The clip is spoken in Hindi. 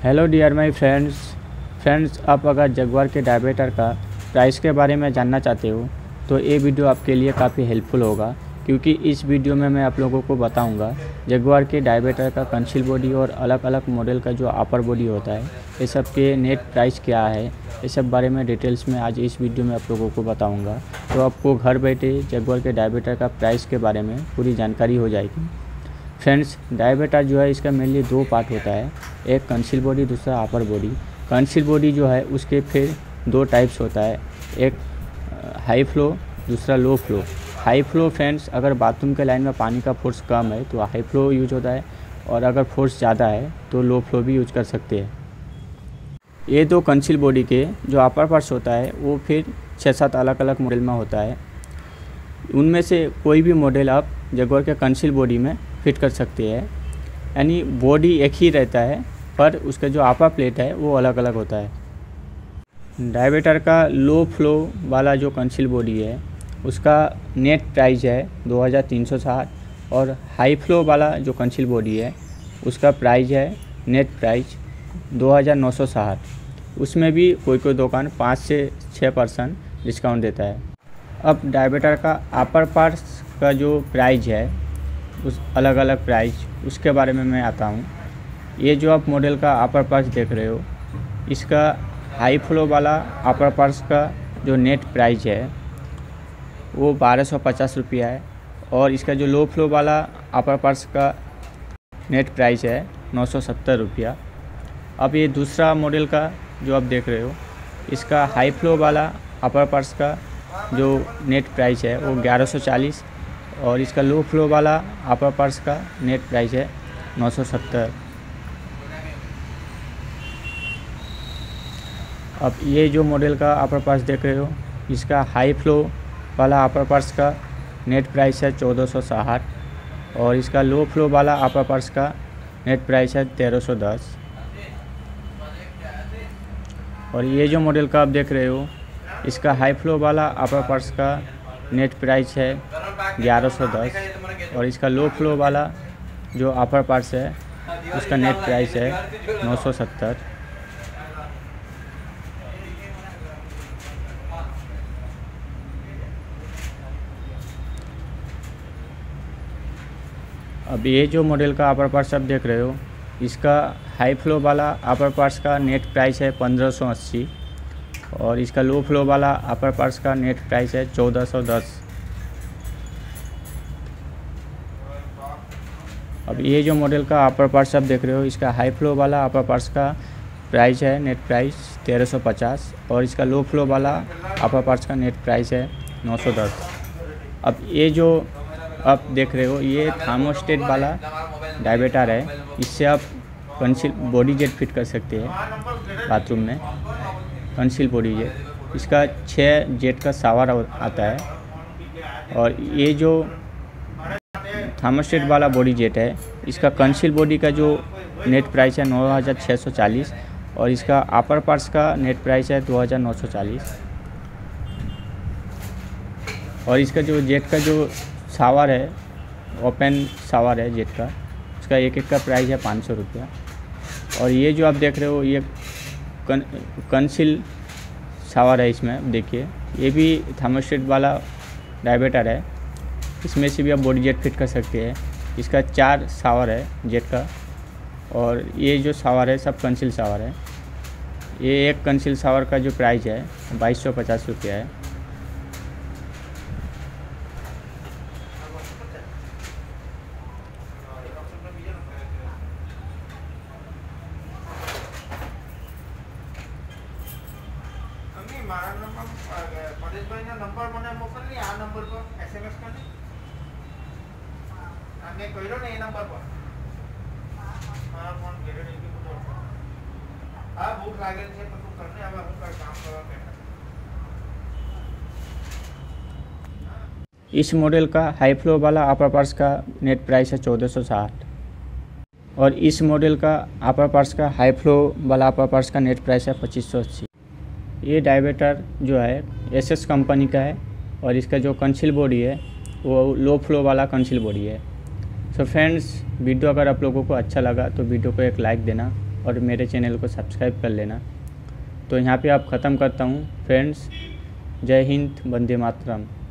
हेलो डियर माय फ्रेंड्स आप अगर जगुआर के डायवेटर का प्राइस के बारे में जानना चाहते हो तो ये वीडियो आपके लिए काफ़ी हेल्पफुल होगा, क्योंकि इस वीडियो में मैं आप लोगों को बताऊंगा जगुआर के डायवेटर का कंसील बॉडी और अलग अलग मॉडल का जो अपर बॉडी होता है ये सब के नेट प्राइस क्या है, ये सब बारे में डिटेल्स में आज इस वीडियो में आप लोगों को बताऊँगा। तो आपको घर बैठे जगुआर के डायवेटर का प्राइस के बारे में पूरी जानकारी हो जाएगी। फ्रेंड्स, डायवेटर जो है इसका मेनली दो पार्ट होता है, एक कंसील बॉडी, दूसरा अपर बॉडी। कंसील बॉडी जो है उसके फिर दो टाइप्स होता है, एक हाई फ्लो, दूसरा low flow. High flow friends, अगर बाथरूम के लाइन में पानी का फोर्स कम है तो हाई फ्लो यूज होता है, और अगर फोर्स ज़्यादा है तो लो फ्लो भी यूज कर सकते हैं। ये दो कंसील बॉडी के जो अपर पार्ट्स होता है वो फिर 6-7 अलग अलग मॉडल में होता है। उनमें से कोई भी मॉडल आप जगुआर के कंसील बॉडी में फिट कर सकते हैं, यानी बॉडी एक ही रहता है पर उसका जो अपर प्लेट है वो अलग अलग होता है। डायवेटर का लो फ्लो वाला जो कंसील बॉडी है उसका नेट प्राइस है 2360, और हाई फ्लो वाला जो कंसील बॉडी है उसका प्राइस है नेट प्राइस 2960। उसमें भी कोई कोई दुकान 5 से 6% डिस्काउंट देता है। अब डायवेटर का अपर पार्ट्स का जो प्राइस है उस अलग अलग प्राइस उसके बारे में मैं आता हूँ। ये जो आप मॉडल का अपर पार्ट्स देख रहे हो इसका हाई फ्लो वाला अपर पार्ट्स का जो नेट प्राइस है वो 1250 रुपया है, और इसका जो लो फ्लो वाला अपर पार्ट्स का नेट प्राइस है 970 रुपया। अब ये दूसरा मॉडल का जो आप देख रहे हो इसका हाई फ्लो वाला अपर पार्ट्स का जो नेट प्राइस है वो 1140, और इसका लो फ्लो वाला अपर पार्ट्स का नेट प्राइस है 970। अब ये जो मॉडल का अपर पार्ट्स देख रहे हो इसका हाई फ्लो वाला अपर पार्ट्स का नेट प्राइस है 1460, और इसका लो फ्लो वाला अपर पार्ट्स का नेट प्राइस है 1310। और ये जो मॉडल का आप देख रहे हो इसका हाई फ्लो वाला अपर पार्ट्स का नेट प्राइस है 1110, और इसका लो फ्लो वाला जो अपर पार्ट्स है उसका नेट प्राइस है 970। अब ये जो मॉडल का अपर पार्ट्स आप देख रहे हो इसका हाई फ्लो वाला अपर पार्ट्स का नेट प्राइस है 1580, और इसका लो फ्लो वाला अपर पार्ट्स का नेट प्राइस है 1410। अब ये जो मॉडल का अपर पार्ट्स आप देख रहे हो इसका हाई फ्लो वाला अपर पार्ट्स का प्राइस है नेट प्राइस 1350, और इसका लो फ्लो वाला अपर पार्ट्स का नेट प्राइस है 910। अब ये जो आप देख रहे हो ये थर्मोस्टेट वाला डायवेटर है, इससे आप कंसील बॉडी जेट फिट कर सकते हैं बाथरूम में। कंसील बॉडी जेट, इसका 6 जेट का शावर आता है, और ये जो थर्मोस्टेट वाला बॉडी जेट है इसका कंसील बॉडी का जो नेट प्राइस है 9640, और इसका अपर पार्ट्स का नेट प्राइस है 2940। और इसका जो जेट का जो शावर है, ओपन शावर है जेट का, उसका एक का प्राइस है 500 रुपया। और ये जो आप देख रहे हो ये कंसील शावर है, इसमें देखिए ये भी थर्मोस्टेट वाला डायवेटर है, इसमें से भी आप बॉडी जेट फिट कर सकते हैं। इसका 4 शावर है जेट का, और ये जो शावर है सब कंसील शावर है। ये एक कंसील शावर का जो प्राइस है 2250 रुपया है। इस मॉडल का हाई फ्लो वाला अपर पार्ट्स का नेट प्राइस है 1460, और इस मॉडल का अपर पार्ट्स का हाई फ्लो वाला अपर पार्ट्स का नेट प्राइस है 2580। ये डायवेटर जो है एसएस कंपनी का है, और इसका जो कंसील बॉडी है वो लो फ्लो वाला कंसील बॉडी है। सो फ्रेंड्स, वीडियो अगर आप लोगों को अच्छा लगा तो वीडियो को एक लाइक देना, और मेरे चैनल को सब्सक्राइब कर लेना। तो यहाँ पे आप ख़त्म करता हूँ फ्रेंड्स। जय हिंद, वंदे मातरम।